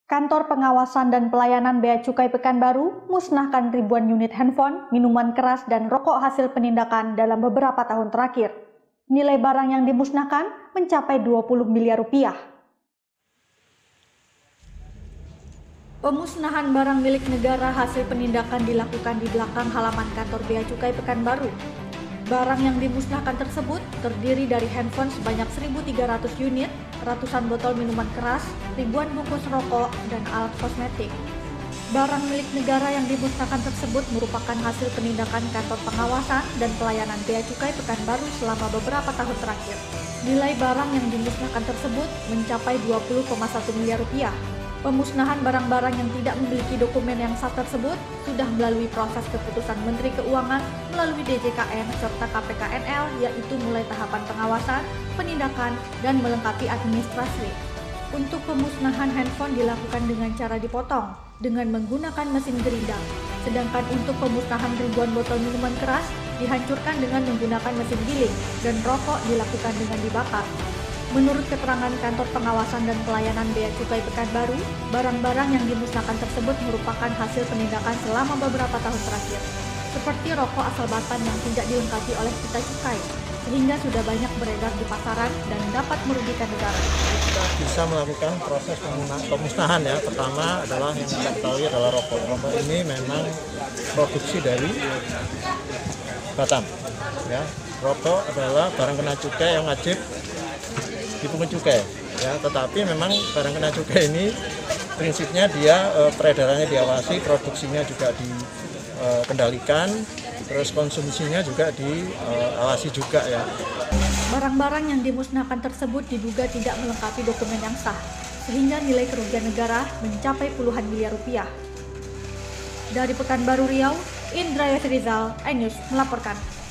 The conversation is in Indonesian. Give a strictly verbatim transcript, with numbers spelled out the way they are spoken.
Kantor Pengawasan dan Pelayanan Bea Cukai Pekanbaru musnahkan ribuan unit handphone, minuman keras, dan rokok hasil penindakan dalam beberapa tahun terakhir. Nilai barang yang dimusnahkan mencapai dua puluh miliar rupiah. Pemusnahan barang milik negara hasil penindakan dilakukan di belakang halaman kantor Bea Cukai Pekanbaru. Barang yang dimusnahkan tersebut terdiri dari handphone sebanyak seribu tiga ratus unit, ratusan botol minuman keras, ribuan bungkus rokok, dan alat kosmetik. Barang milik negara yang dimusnahkan tersebut merupakan hasil penindakan Kantor Pengawasan dan Pelayanan Bea Cukai Pekanbaru selama beberapa tahun terakhir. Nilai barang yang dimusnahkan tersebut mencapai dua puluh koma satu miliar rupiah. Pemusnahan barang-barang yang tidak memiliki dokumen yang sah tersebut sudah melalui proses keputusan Menteri Keuangan melalui D J K N serta K P K N L, yaitu mulai tahapan pengawasan, penindakan, dan melengkapi administrasi. Untuk pemusnahan handphone dilakukan dengan cara dipotong dengan menggunakan mesin gerindang, sedangkan untuk pemusnahan ribuan botol minuman keras dihancurkan dengan menggunakan mesin giling dan rokok dilakukan dengan dibakar. Menurut keterangan Kantor Pengawasan dan Pelayanan Bea Cukai Pekanbaru, barang-barang yang dimusnahkan tersebut merupakan hasil penindakan selama beberapa tahun terakhir, seperti rokok asal Batam yang tidak dilengkapi oleh pita cukai, sehingga sudah banyak beredar di pasaran dan dapat merugikan negara. Kita bisa melakukan proses pemusnahan ya. Pertama adalah yang kita ketahui adalah rokok. Rokok ini memang produksi dari Batam. Ya, rokok adalah barang kena cukai yang wajib dipungut cukai, ya. Tetapi memang barang kena cukai ini prinsipnya dia e, peredarannya diawasi, produksinya juga dikendalikan, e, terus konsumsinya juga diawasi juga ya. Barang-barang yang dimusnahkan tersebut diduga tidak melengkapi dokumen yang sah, sehingga nilai kerugian negara mencapai puluhan miliar rupiah. Dari Pekanbaru Riau, Indra Yasrizal, iNews melaporkan.